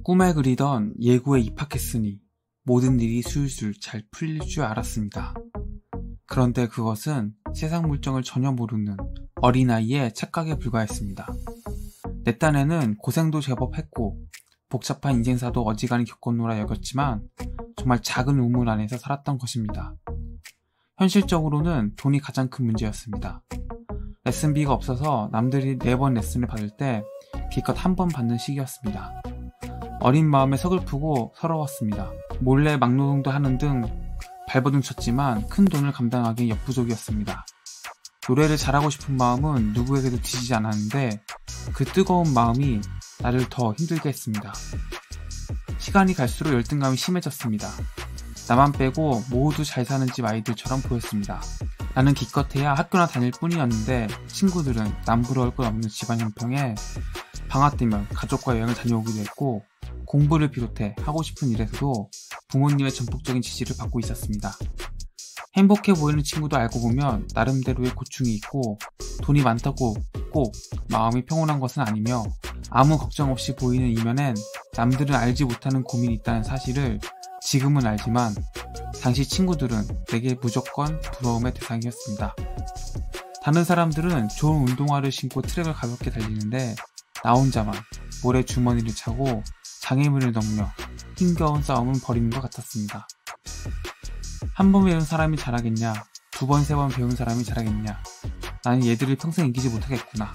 꿈에 그리던 예고에 입학했으니 모든 일이 술술 잘 풀릴 줄 알았습니다. 그런데 그것은 세상 물정을 전혀 모르는 어린아이의 착각에 불과했습니다. 내 딴에는 고생도 제법 했고 복잡한 인생사도 어지간히 겪었노라 여겼지만 정말 작은 우물 안에서 살았던 것입니다. 현실적으로는 돈이 가장 큰 문제였습니다. 레슨비가 없어서 남들이 4번 레슨을 받을 때 기껏 1번 받는 시기였습니다. 어린 마음에 서글프고 서러웠습니다. 몰래 막노동도 하는 등 발버둥 쳤지만 큰 돈을 감당하기 역부족이었습니다. 노래를 잘하고 싶은 마음은 누구에게도 뒤지지 않았는데 그 뜨거운 마음이 나를 더 힘들게 했습니다. 시간이 갈수록 열등감이 심해졌습니다. 나만 빼고 모두 잘 사는 집 아이들처럼 보였습니다. 나는 기껏해야 학교나 다닐 뿐이었는데 친구들은 남부러울 것 없는 집안 형편에 방학 되면 가족과 여행을 다녀오기도 했고 공부를 비롯해 하고 싶은 일에서도 부모님의 전폭적인 지지를 받고 있었습니다. 행복해 보이는 친구도 알고 보면 나름대로의 고충이 있고 돈이 많다고 꼭 마음이 평온한 것은 아니며 아무 걱정 없이 보이는 이면엔 남들은 알지 못하는 고민이 있다는 사실을 지금은 알지만 당시 친구들은 내게 무조건 부러움의 대상이었습니다. 다른 사람들은 좋은 운동화를 신고 트랙을 가볍게 달리는데 나 혼자만 모래 주머니를 차고 장애물을 넘겨 힘겨운 싸움은 벌이는 것 같았습니다. 한 번 배운 사람이 잘하겠냐, 2번, 3번 배운 사람이 잘하겠냐. 나는 얘들을 평생 이기지 못하겠구나.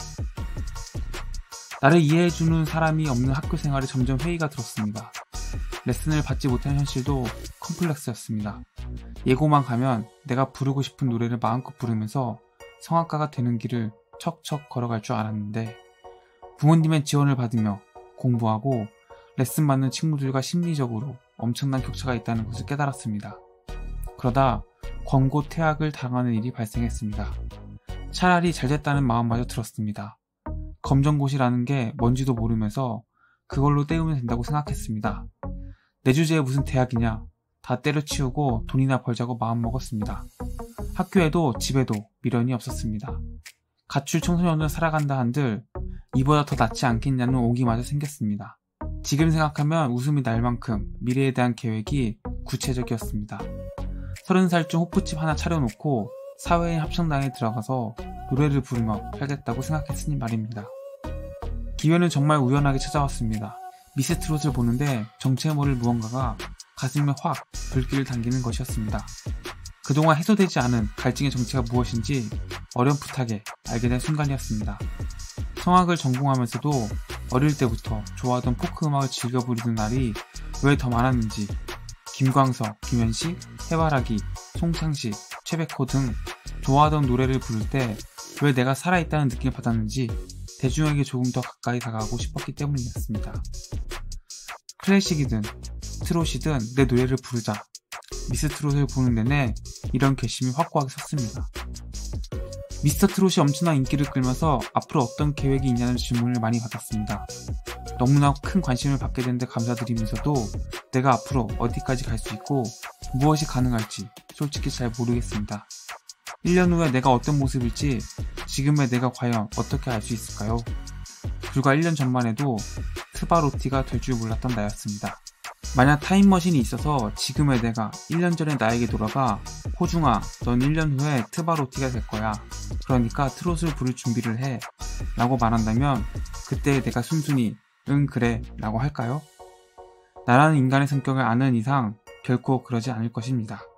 나를 이해해주는 사람이 없는 학교 생활에 점점 회의가 들었습니다. 레슨을 받지 못한 현실도 컴플렉스였습니다. 예고만 가면 내가 부르고 싶은 노래를 마음껏 부르면서 성악가가 되는 길을 척척 걸어갈 줄 알았는데 부모님의 지원을 받으며 공부하고 레슨 받는 친구들과 심리적으로 엄청난 격차가 있다는 것을 깨달았습니다. 그러다 권고 퇴학을 당하는 일이 발생했습니다. 차라리 잘됐다는 마음마저 들었습니다. 검정고시라는 게 뭔지도 모르면서 그걸로 때우면 된다고 생각했습니다. 내 주제에 무슨 대학이냐, 다 때려치우고 돈이나 벌자고 마음먹었습니다. 학교에도 집에도 미련이 없었습니다. 가출 청소년으로 살아간다 한들 이보다 더 낫지 않겠냐는 오기마저 생겼습니다. 지금 생각하면 웃음이 날 만큼 미래에 대한 계획이 구체적이었습니다. 30살쯤 호프집 하나 차려놓고 사회인 합창단에 들어가서 노래를 부르며 살겠다고 생각했으니 말입니다. 기회는 정말 우연하게 찾아왔습니다. 미스트롯을 보는데 정체에 모를 무언가가 가슴에 확 불길을 당기는 것이었습니다. 그동안 해소되지 않은 갈증의 정체가 무엇인지 어렴풋하게 알게 된 순간이었습니다. 성악을 전공하면서도 어릴 때부터 좋아하던 포크 음악을 즐겨 부르는 날이 왜 더 많았는지 김광석, 김현식, 해바라기, 송창식, 최백호 등 좋아하던 노래를 부를 때 왜 내가 살아있다는 느낌을 받았는지 대중에게 조금 더 가까이 다가가고 싶었기 때문이었습니다. 클래식이든 트롯이든 내 노래를 부르자. 미스트롯을 보는 내내 이런 결심이 확고하게 섰습니다. 미스터트롯이 엄청난 인기를 끌면서 앞으로 어떤 계획이 있냐는 질문을 많이 받았습니다. 너무나 큰 관심을 받게 된 데 감사드리면서도 내가 앞으로 어디까지 갈 수 있고 무엇이 가능할지 솔직히 잘 모르겠습니다. 1년 후에 내가 어떤 모습일지 지금의 내가 과연 어떻게 알 수 있을까요? 불과 1년 전만 해도 트바로티가 될 줄 몰랐던 나였습니다. 만약 타임머신이 있어서 지금의 내가 1년 전의 나에게 돌아가 호중아, 넌 1년 후에 트바로티가 될 거야. 그러니까 트롯을 부를 준비를 해. 라고 말한다면 그때 내가 순순히 응 그래 라고 할까요? 나라는 인간의 성격을 아는 이상 결코 그러지 않을 것입니다.